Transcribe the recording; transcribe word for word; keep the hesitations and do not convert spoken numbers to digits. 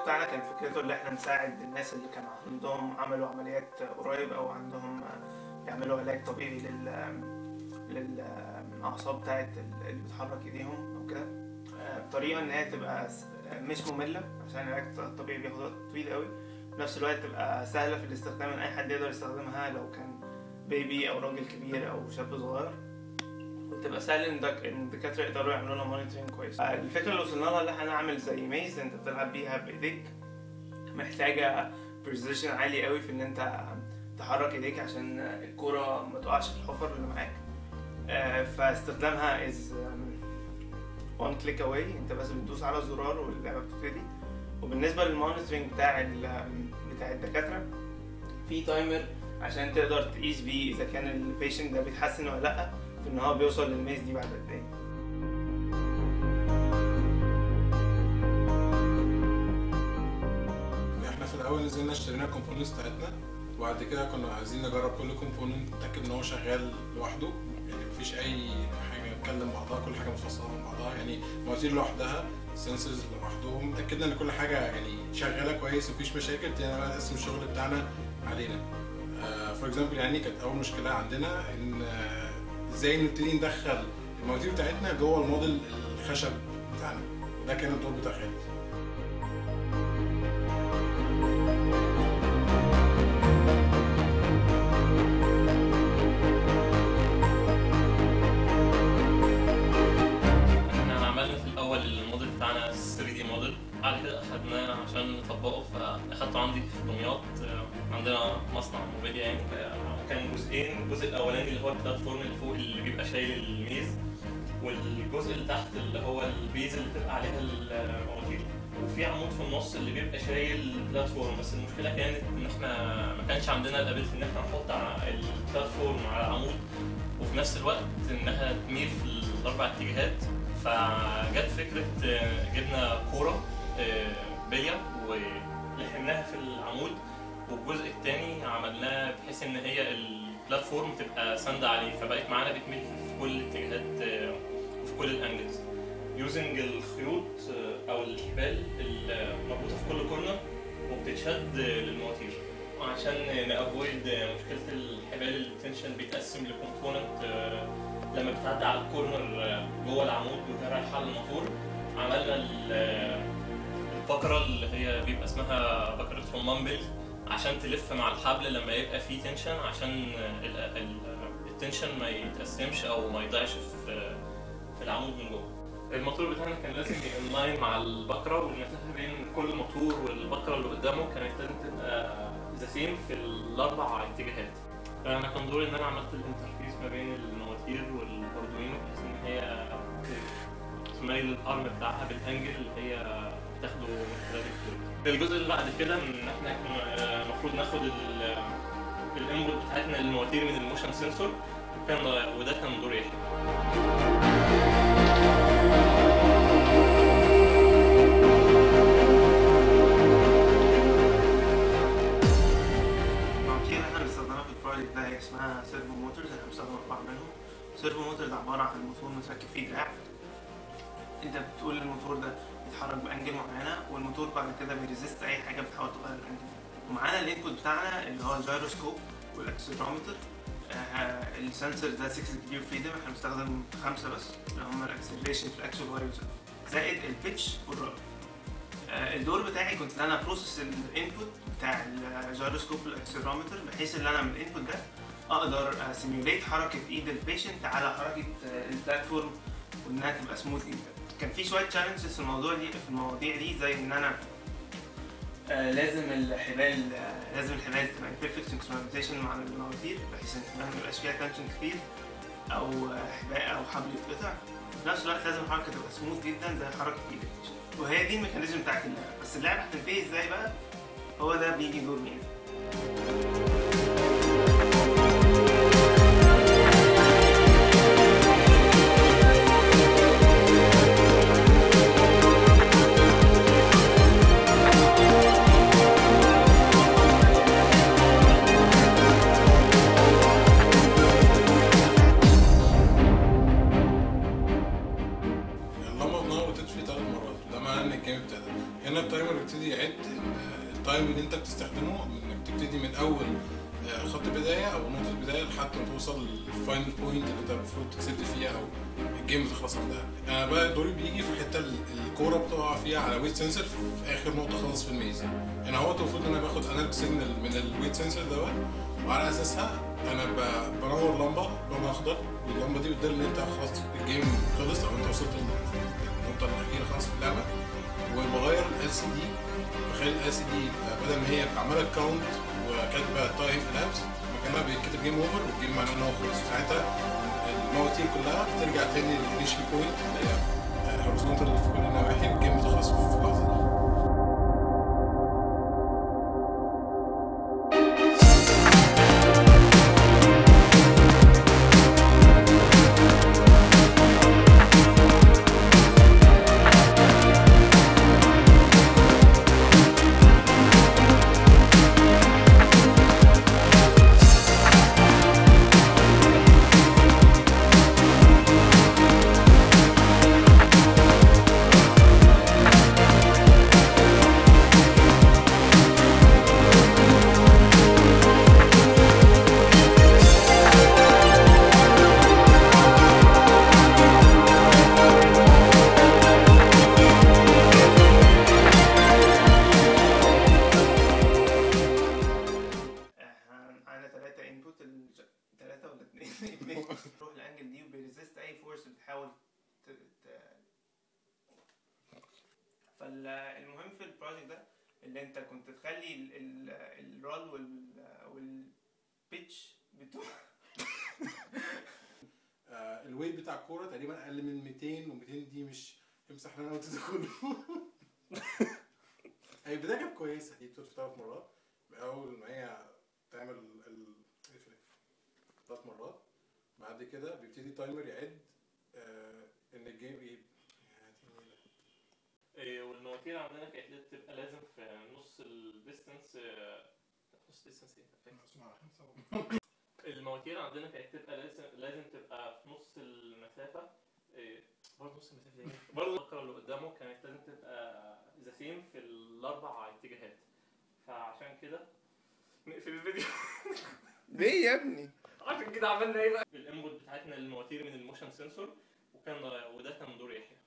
بتاعنا كان فكرته اللي احنا نساعد الناس اللي كان عندهم عملوا عمليات قريب او عندهم يعملوا علاج طبيعي لل للاعصاب بتاعت اللي بتحرك ايديهم او كده بطريقه ان هي تبقى مش ممله، عشان العلاج الطبيعي بياخد وقت طويل قوي، في نفس الوقت تبقى سهله في الاستخدام ان اي حد يقدر يستخدمها لو كان بيبي او راجل كبير او شاب صغير، وتبقى سهل ان الدكاتره يقدروا يعملوا لها مونيتورنج كويس. الفكره اللي وصلنا لها اللي احنا نعمل زي ميز انت بتلعب بيها بايديك، محتاجه بريسيشن عالي قوي في ان انت تحرك ايديك عشان الكوره ما تقعش في الحفر اللي معاك. فاستخدامها از وان كليك اواي، انت بس بتدوس على الزرار واللعبه بتبتدي. وبالنسبه للمونيتورنج بتاع بتاع الدكاتره في تايمر عشان تقدر تقيس بيه اذا كان البيشنت ده بيتحسن ولا لا، في ان هو بيوصل للميز دي بعد قد ايه. احنا في الاول نزلنا اشترينا الكومبوننتس بتاعتنا، وبعد كده كنا عايزين نجرب كل كومبوننت نتاكد ان هو شغال لوحده، يعني مفيش اي حاجه تكلم بعضها، كل حاجه متفصله من بعضها، يعني مواتير لوحدها، سنسورز لوحدهم، اتاكدنا ان كل حاجه يعني شغاله كويس مفيش مشاكل. ابتدينا بقى نقسم الشغل بتاعنا علينا. فور اكزامبل يعني كانت اول مشكله عندنا ان ازاي نبتدي ندخل المواتير بتاعتنا جوه الموديل الخشب بتاعنا، ده كان الدور بتاع خالد. احنا عملنا في الاول الموديل بتاعنا ثري دي موديل، بعد كده اخدناه عشان نطبقه فاخدته عندي في دمياط، عندنا مصنع موبيليا يعني، كان جزئين. الجزء الاولاني اللي هو البلاتفورم اللي فوق اللي بيبقى شايل الميز، والجزء اللي تحت اللي هو البيز اللي بتبقى عليها المواتير، وفي عمود في النص اللي بيبقى شايل البلاتفورم. بس المشكله كانت ان احنا ما كانش عندنا الابيلتي ان احنا نحط البلاتفورم على العمود وفي نفس الوقت انها تميل في الاربع اتجاهات. فجت فكره جبنا كوره بليه ولحمناها في العمود، والجزء الثاني عملناه بحيث ان هي البلاتفورم تبقى ساندة عليه، فبقت معانا بتميل في كل الاتجاهات وفي كل الانجلز يوزنج الخيوط او الحبال المربوطه في كل كورنر وبتتشد للمواتير، عشان نافويد مشكله الحبال التنشن بيتقسم لكومبوننت لما بتعدي على الكورنر جوه العمود وهي رايحه للموتور. عملنا البكره اللي هي بيبقى اسمها بكره رمان بيل عشان تلف مع الحبل لما يبقى فيه تنشن، عشان التنشن ما يتقسمش او ما يضيعش في في العمود من جوه. الموتور بتاعنا كان لازم يبقى انلاين مع البكره، والمسافه بين كل موتور والبكره اللي قدامه كانت لازم تبقى ذا سيم في الاربع اتجاهات. فانا كان دوري ان انا عملت الانترفيس ما بين المواتير والاردوينو بحيث ان هي تميل الارم بتاعها بالانجل اللي هي بتاخده من خلال الكود. الجزء اللي بعد كده ان احنا كنا المفروض ناخد الانبوت بتاعتنا للمواتير من الموشن سنسور، كان وده كان دور يحيى. المواتير احنا بنستخدمها في البروجكت ده هي اسمها سيرفو موتورز، احنا بنستخدم اربعه منهم. سيرفو موتورز عباره عن موتور متركب فيه دراع، انت بتقول الموتور ده بيتحرك بانجل معينه، والموتور بعد كده بيريزست اي حاجه بتحاول تغير الانجل. ومعانا الانبوت بتاعنا اللي هو الجيروسكوب والاكسلرومتر. آه السنسور ده ستة ديجري فريدم، احنا بنستخدم خمسه بس اللي هم الاكسلريشن في الاكسل وايرز زائد البيتش والرول. آه الدور بتاعي كنت ان انا بروسس الانبوت بتاع الجيروسكوب والاكسلرومتر بحيث ان انا من الانبوت ده اقدر سيميوليت حركه ايد البيشنت على حركه البلاتفورم وانها تبقى سموث. كان في شويه تشالنجز في الموضوع دي في المواضيع دي، زي ان انا آه لازم الحبال آه لازم الحبال تبقى بيرفكت سنكرونايزيشن مع المواتير بحيث ان الحبال ما يبقاش فيها تنشن كتير او حبال او حبل يتقطع. في نفس الوقت لازم الحركه تبقى سموث جدا زي حركه ايدك، وهي دي الميكانيزم بتاعت اللعبه. بس اللعبه هتنتهي ازاي بقى؟ هو ده بيجي دور مين. هنا التايمر بيبتدي يعد التايم اللي انت بتستخدمه، انك تبتدي من اول خط بدايه او نقطه بدايه لحد ما توصل للفاينل بوينت اللي انت المفروض تكسبت فيها او الجيم بتخلص عندها. انا بقى دوري بيجي في الحته الكوره بتقع فيها على ويت سنسور في اخر نقطه خالص في الميز. انا هو المفروض ان انا باخد انالوج سيجنال من الويت سنسور دوت، وعلى اساسها انا بنور لمبه لون اخضر، واللمبه دي بتدل ان انت خلاص الجيم خلص او انت وصلت للنقطه الاخيره خلاص في اللعبه. وبغير ال سي دي، بخلي ال سي دي بدل ما هي عماله كاونت وكاتبه تايم لابس مكانها بيتكتب جيم اوفر، والجيم معناه ان هو خلص. ساعتها المواتير كلها بترجع تاني للفينيشنج بوينت اللي هي هوريزونتال في كل النواحي، والجيم بتخلص في اللحظه دي. تروح الانجل دي وبيريزيست اي فورس بتحاول ت... ت... فالمهم في البروجكت ده اللي انت كنت تخلي الرول وال والبيتش بتوع الويت بتاع الكوره تقريبا اقل من مئتين، و200 دي مش امسح لنا وقت ده كله. هي البدايه كانت كويسه، دي بتوصل ثلاث مرات اول ما هي تعمل الريفلكس ثلاث مرات، بعد كده بيبتدي التايمر يعد آه ان الجيم ايه ايه. والمواتير عندنا كانت تبقى لازم في نص الديستانس، نص الديستانس ايه المواتير عندنا كانت تبقى لازم لازم تبقى في نص المسافه. إيه برضه نص المسافه دي برضه الكره اللي قدامه كانت لازم تبقى ذا سيم في الاربع اتجاهات. فعشان كده نقفل الفيديو. ليه يا ابني؟ عشان كده عملنا ايه بقى؟ الانبوت بتاعتنا للمواتير من الموشن سنسور، وكان وده كان دور يحيى.